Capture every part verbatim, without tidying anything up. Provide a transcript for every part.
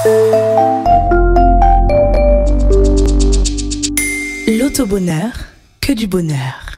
L'auto-bonheur, que du bonheur.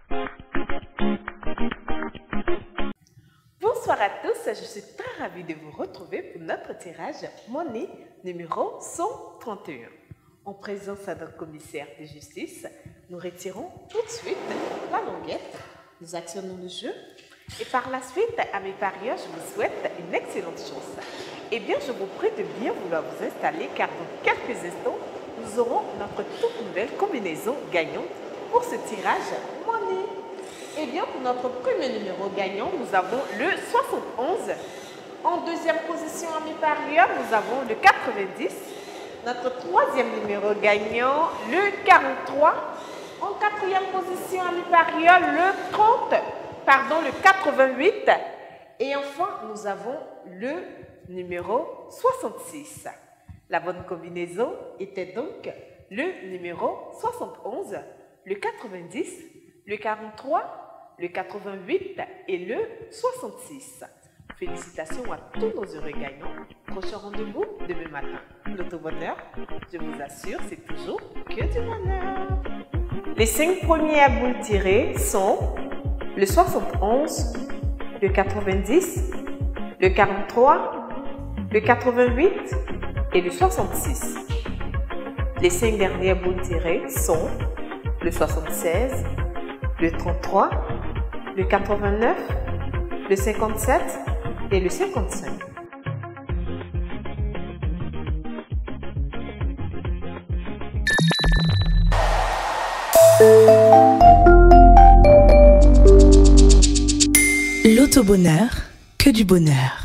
Bonsoir à tous, je suis très ravie de vous retrouver pour notre tirage Money numéro cent trente et un. En présence à notre commissaire de justice, nous retirons tout de suite la languette, nous actionnons le jeu et par la suite, à mes parieurs, je vous souhaite une excellente chance. Eh bien, je vous prie de bien vouloir vous installer car dans quelques instants, nous aurons notre toute nouvelle combinaison gagnante pour ce tirage Money. Eh bien, pour notre premier numéro gagnant, nous avons le soixante-onze. En deuxième position, à mes parieurs, nous avons le quatre-vingt-dix. Notre troisième numéro gagnant, le quarante-trois. En quatrième position, à mes parieurs, le trente, pardon, le quatre-vingt-huit. Et enfin, nous avons le numéro soixante-six. La bonne combinaison était donc le numéro soixante-onze, le quatre-vingt-dix, le quarante-trois, le quatre-vingt-huit et le soixante-six. Félicitations à tous nos heureux gagnants. Prochain rendez-vous demain matin. L'auto-bonheur, je vous assure, c'est toujours que du bonheur. Les cinq premiers à boules tirées sont le soixante-onze, le quatre-vingt-dix, le quarante-trois, le quatre-vingt-huit et le soixante-six. Les cinq dernières boules tirées sont le soixante-seize, le trente-trois, le quatre-vingt-neuf, le cinquante-sept et le cinquante-cinq. L'auto-bonheur, que du bonheur.